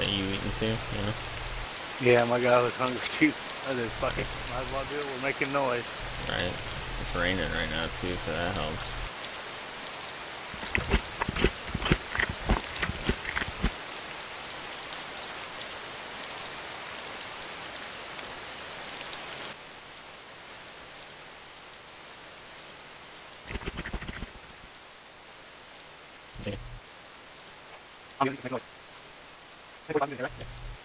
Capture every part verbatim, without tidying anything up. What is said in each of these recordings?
Are you eating too? Yeah. Yeah, my guy was hungry too. I said, fuck it. Might as well do it. We're making noise. Right. It's raining right now too, so that helps. I'm gonna make noise. Make noise, right?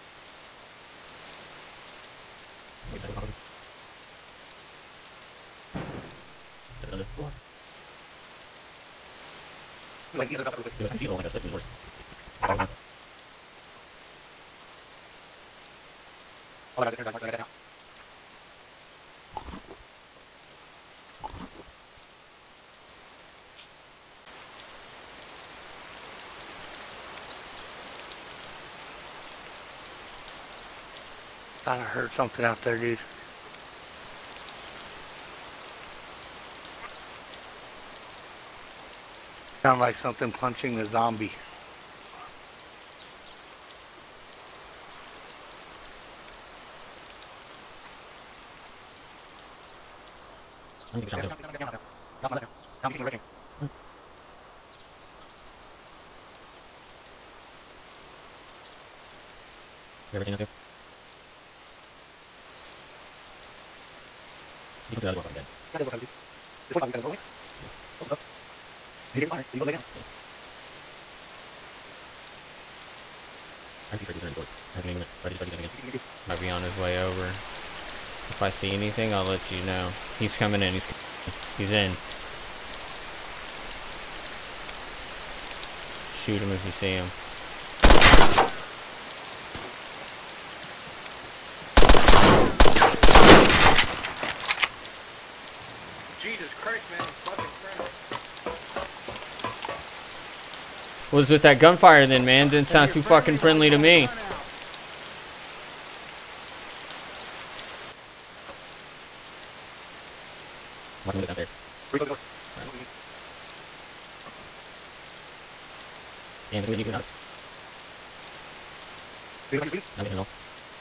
Like, either up or with. Oh, I got it, I got it, I got it now. Thought I heard something out there, dude. Sound like something punching the zombie. Everything okay? You can do that work on that. I think he's good. I think he's might be on his way over. If I see anything, I'll let you know. He's coming in. He's he's in. Shoot him if you see him. Jesus Christ, man, I'm fucking friendly. What was with that gunfire then, man? Didn't sound too fucking friendly to me. What is out there? Damn, we need to go out. I don't know.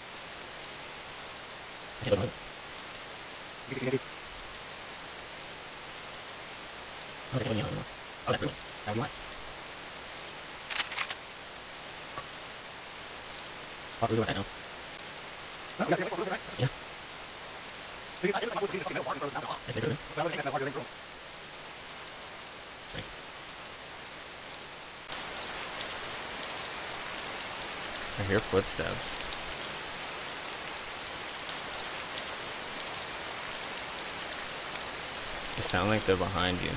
I don't know. Okay, well, yeah, I don't know. Oh, that's really. How do you want? Oh, we're doing that now. Yeah. If they're doing it. I hear footsteps. They sound like they're behind you.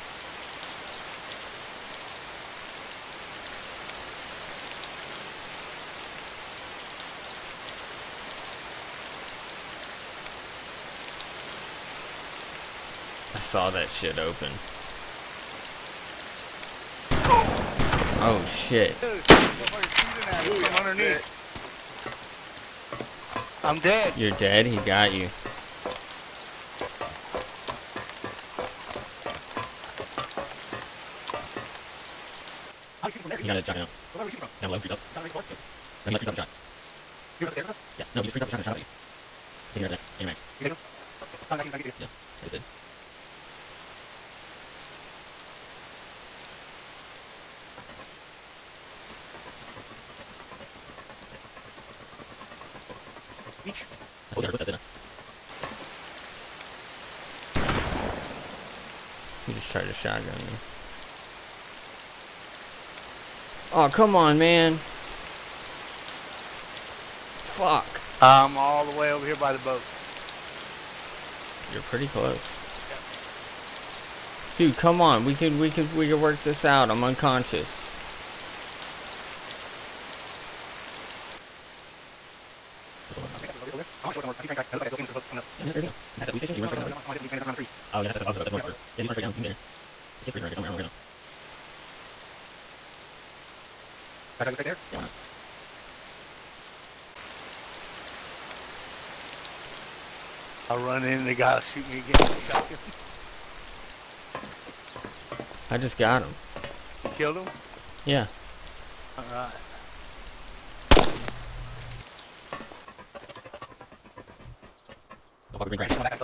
I saw that shit open. Oh shit. I'm dead. You're dead? He got you. You got a shotgun out. Down low, three up. Then let three up shot. Yeah, no, you just three up shot and shot at you. Take care of that. Aim max. Yeah, it did. I told you I put that, didn't I? You just tried to shotgun me. Oh, come on, man. Fuck. I'm all the way over here by the boat. You're pretty close. Dude, come on. We could we could we could work this out. I'm unconscious. Oh, yeah, that's the other one. Yeah, you start down in there. It's pretty hard. Don't worry, I'm right there? Yeah. I'll run in and the guy will shoot me again. I just got him. You killed him? Yeah. Alright. I'll fucking bring Grant.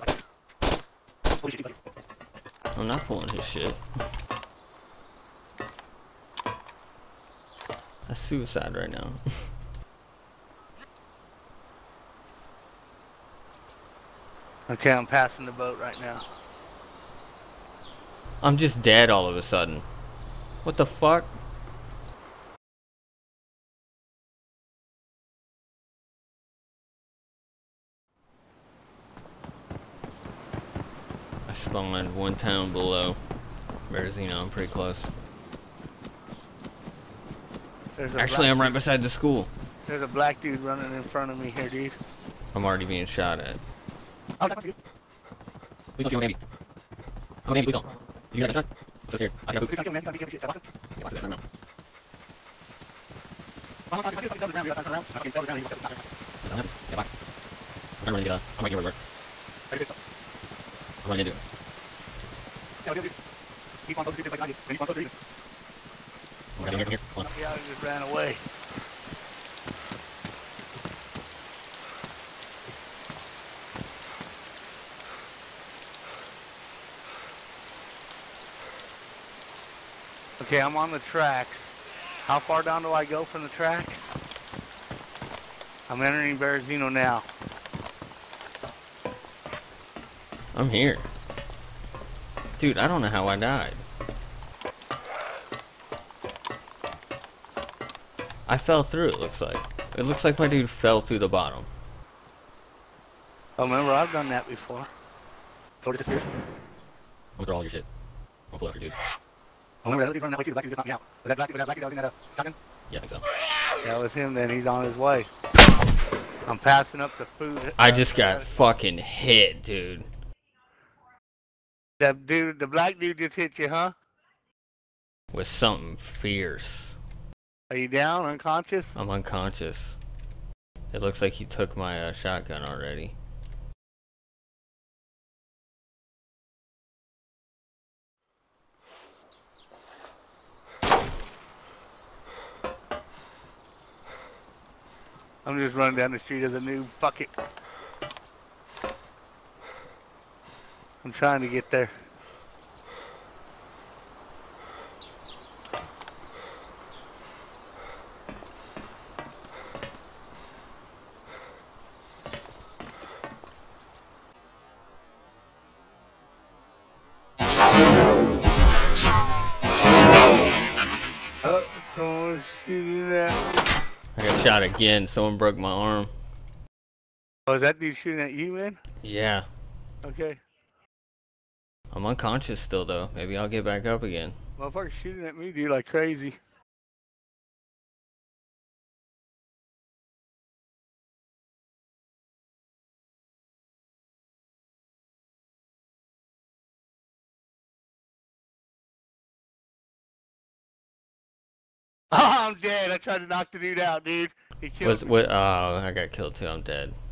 I'm not pulling his shit. That's suicide right now. Okay, I'm passing the boat right now. I'm just dead all of a sudden. What the fuck? I spawned one town below Berezino. I'm pretty close. Actually, I'm right beside the school. There's a black dude running in front of me here, dude. I'm already being shot at. Oh, that's you. Please don't shoot Andy. Oh, Andy, please don't. Did you get that shot? I'm just here. I got food. Yeah, watch this. I don't know. Yeah, bye. I'm trying to run into, uh, I'm right here where we were. I'm running into it. Oh my god, here, here, come on. Yeah, I just ran away. Okay, I'm on the tracks. How far down do I go from the tracks? I'm entering Berezino now. I'm here. Dude, I don't know how I died. I fell through, it looks like. It looks like my dude fell through the bottom. Oh, remember, I've done that before. Go to this here. I'm throw all your shit. I'll pull out your dude. Oh, remember that dude running that way too? The black dude just knocked me out. Was that black dude, was that black dude that was in that uh, shotgun? Yeah, I think so. That was him then, he's on his way. I'm passing up the food. I just got fucking hit, dude. That dude, the black dude just hit you, huh? With something fierce. Are you down, unconscious? I'm unconscious. It looks like he took my uh, shotgun already. I'm just running down the street as a noob. Fuck it. I'm trying to get there. Oh, someone's shooting at. I got shot again. Someone broke my arm. Oh, is that dude shooting at you, man? Yeah. Okay. I'm unconscious still, though. Maybe I'll get back up again. Motherfucker's shooting at me, dude, like crazy. Oh, I'm dead. I tried to knock the dude out, dude. He killed What's, me. what? Oh, I got killed too. I'm dead.